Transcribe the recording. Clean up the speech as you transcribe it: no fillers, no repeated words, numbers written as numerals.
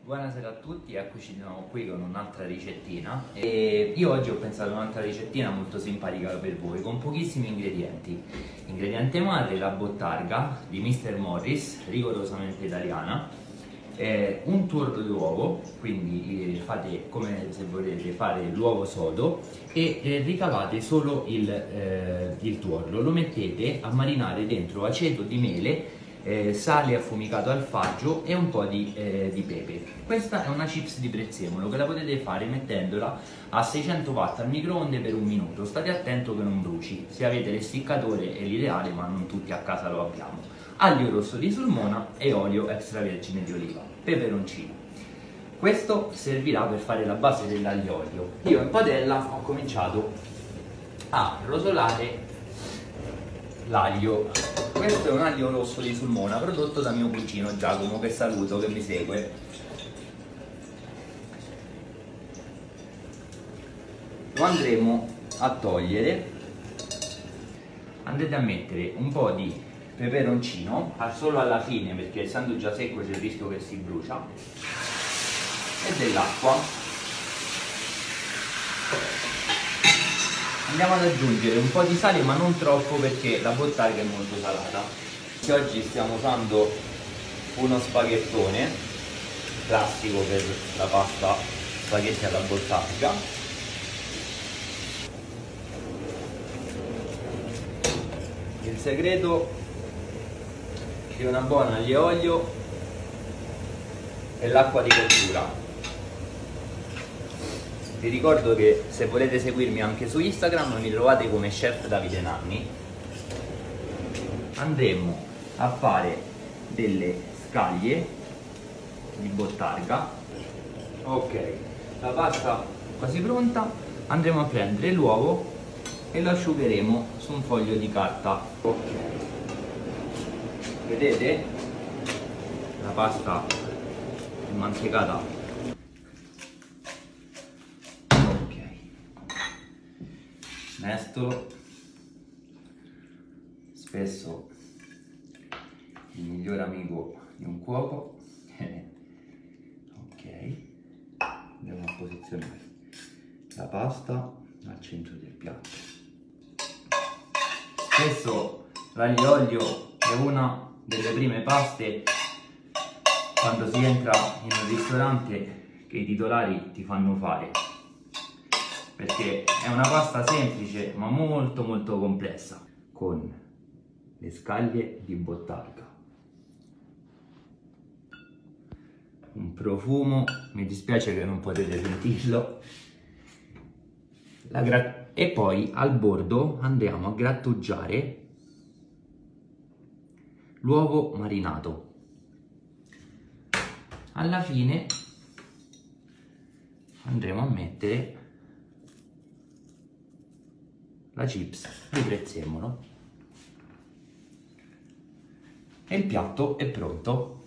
Buonasera a tutti, eccoci di nuovo qui con un'altra ricettina e io oggi ho pensato a un'altra ricettina molto simpatica per voi con pochissimi ingredienti. Ingrediente madre, la bottarga di Mr. Morris, rigorosamente italiana, un tuorlo d'uovo, quindi fate come se volete fare l'uovo sodo e ricavate solo il tuorlo, lo mettete a marinare dentro aceto di mele, sale affumicato al faggio e un po' di pepe. Questa è una chips di prezzemolo che la potete fare mettendola a 600 watt al microonde per 1 minuto. State attento che non bruci, se avete l'essiccatore è l'ideale, ma non tutti a casa lo abbiamo. Aglio rosso di Sulmona e olio extravergine di oliva, peperoncino. Questo servirà per fare la base dell'aglio olio. Io in padella ho cominciato a rosolare l'aglio. Questo è un aglio rosso di Sulmona prodotto da mio cugino Giacomo, che saluto, che mi segue. Lo andremo a togliere. Andrete a mettere un po' di peperoncino solo alla fine, perché essendo già secco c'è il rischio che si brucia, e dell'acqua. Andiamo ad aggiungere un po' di sale, ma non troppo perché la bottarga è molto salata. Oggi stiamo usando uno spaghettone classico per la pasta spaghetti alla bottarga. Il segreto di una buona aglio e olio è l'acqua di cottura. Vi ricordo che se volete seguirmi anche su Instagram mi trovate come Chef Davide Nanni. Andremo a fare delle scaglie di bottarga. Ok, la pasta è quasi pronta. Andremo a prendere l'uovo e lo asciugheremo su un foglio di carta. Ok, vedete? La pasta è mantecata. Mestolo, spesso il miglior amico di un cuoco. Ok, andiamo a posizionare la pasta al centro del piatto. Spesso l'aglio olio è una delle prime paste quando si entra in un ristorante che i titolari ti fanno fare, perché è una pasta semplice ma molto complessa, con le scaglie di bottarga, un profumo, mi dispiace che non potete sentirlo, e poi al bordo andiamo a grattugiare l'uovo marinato. Alla fine andremo a mettere la chips di prezzemolo e il piatto è pronto.